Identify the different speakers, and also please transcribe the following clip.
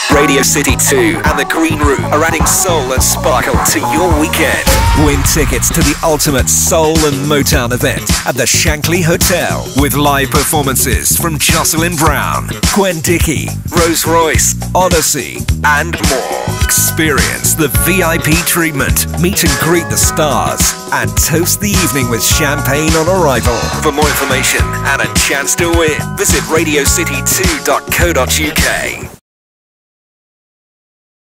Speaker 1: Radio City 2 and the Green Room are adding soul and sparkle to your weekend. Win tickets to the ultimate soul and Motown event at the Shankly Hotel with live performances from Jocelyn Brown, Gwen Dickey, Rose Royce, Odyssey, and more. Experience the VIP treatment, meet and greet the stars, and toast the evening with champagne on arrival. For more information and a chance to win, visit radiocity2.co.uk.